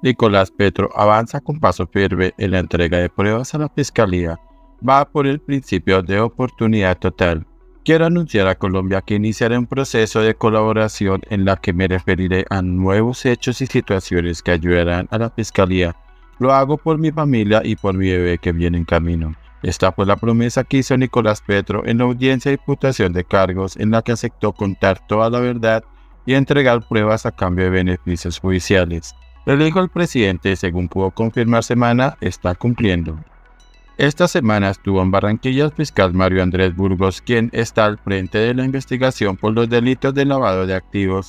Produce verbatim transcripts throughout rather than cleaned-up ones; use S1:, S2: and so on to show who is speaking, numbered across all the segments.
S1: Nicolás Petro avanza con paso firme en la entrega de pruebas a la Fiscalía. Va por el principio de oportunidad total. Quiero anunciar a Colombia que iniciaré un proceso de colaboración en la que me referiré a nuevos hechos y situaciones que ayudarán a la Fiscalía. Lo hago por mi familia y por mi bebé que viene en camino. Esta fue la promesa que hizo Nicolás Petro en la audiencia de imputación de cargos, en la que aceptó contar toda la verdad y entregar pruebas a cambio de beneficios judiciales. El hijo del presidente, según pudo confirmar Semana, está cumpliendo. Esta semana estuvo en Barranquilla el fiscal Mario Andrés Burgos, quien está al frente de la investigación por los delitos de lavado de activos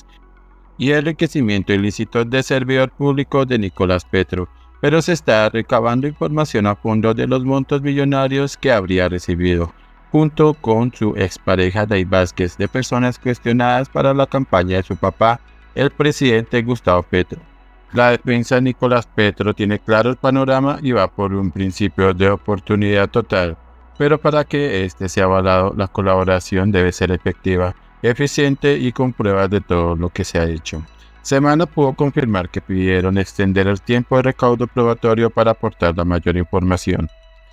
S1: y enriquecimiento ilícito de servidor público de Nicolás Petro, pero se está recabando información a fondo de los montos millonarios que habría recibido, junto con su expareja Day Vázquez, de personas cuestionadas para la campaña de su papá, el presidente Gustavo Petro. La defensa de Nicolás Petro tiene claro el panorama y va por un principio de oportunidad total, pero para que este sea avalado, la colaboración debe ser efectiva, eficiente y con pruebas de todo lo que se ha hecho. Semana pudo confirmar que pidieron extender el tiempo de recaudo probatorio para aportar la mayor información.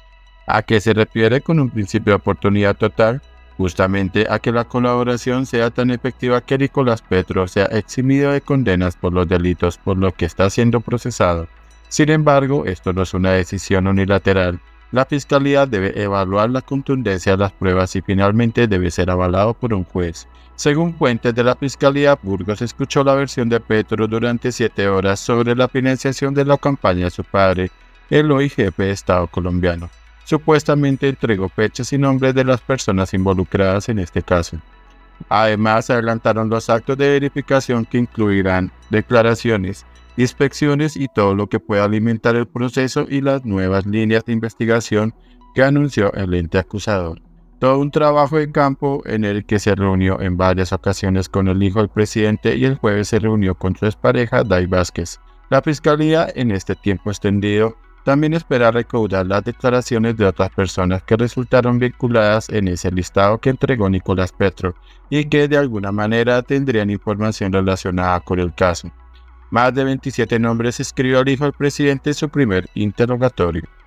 S1: ¿A qué se refiere con un principio de oportunidad total? Justamente a que la colaboración sea tan efectiva que Nicolás Petro sea eximido de condenas por los delitos por los que está siendo procesado. Sin embargo, esto no es una decisión unilateral. La Fiscalía debe evaluar la contundencia de las pruebas y finalmente debe ser avalado por un juez. Según fuentes de la Fiscalía, Burgos escuchó la versión de Petro durante siete horas sobre la financiación de la campaña de su padre, el hoy jefe de Estado colombiano. Supuestamente entregó fechas y nombres de las personas involucradas en este caso. Además, se adelantaron los actos de verificación que incluirán declaraciones, inspecciones y todo lo que pueda alimentar el proceso y las nuevas líneas de investigación que anunció el ente acusador. Todo un trabajo de campo en el que se reunió en varias ocasiones con el hijo del presidente y el jueves se reunió con su expareja Day Vázquez. La Fiscalía, en este tiempo extendido, también espera recaudar las declaraciones de otras personas que resultaron vinculadas en ese listado que entregó Nicolás Petro y que de alguna manera tendrían información relacionada con el caso. Más de veintisiete nombres escribió el hijo del presidente en su primer interrogatorio.